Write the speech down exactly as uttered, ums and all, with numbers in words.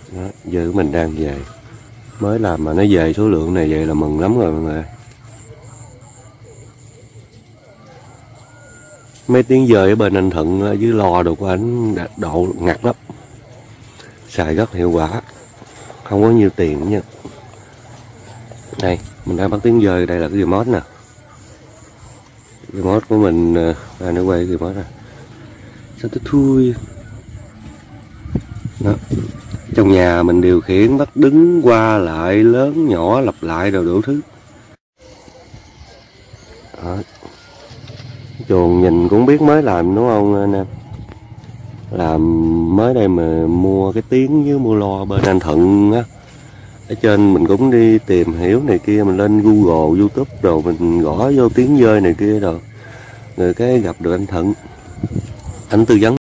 Đó, giờ mình đang về, mới làm mà nó về số lượng này vậy là mừng lắm rồi mọi người. Mấy tiếng dời ở bên anh Thuận ở dưới lò đồ của anh độ ngặt lắm, xài rất hiệu quả, không có nhiều tiền nha. Đây mình đang bắt tiếng dời, đây là cái remote nè, remote của mình à, nó quay cái remote nè, sao tôi thui đó. Trong nhà mình điều khiển bắt đứng qua lại, lớn nhỏ lặp lại rồi đủ thứ đó. Chuồng nhìn cũng biết mới làm đúng không anh em? Làm mới đây mà mua cái tiếng với mua lo bên anh Thuận á. Ở trên mình cũng đi tìm hiểu này kia, mình lên Google, YouTube rồi mình gõ vô tiếng dơi này kia rồi, rồi cái gặp được anh Thuận, anh tư vấn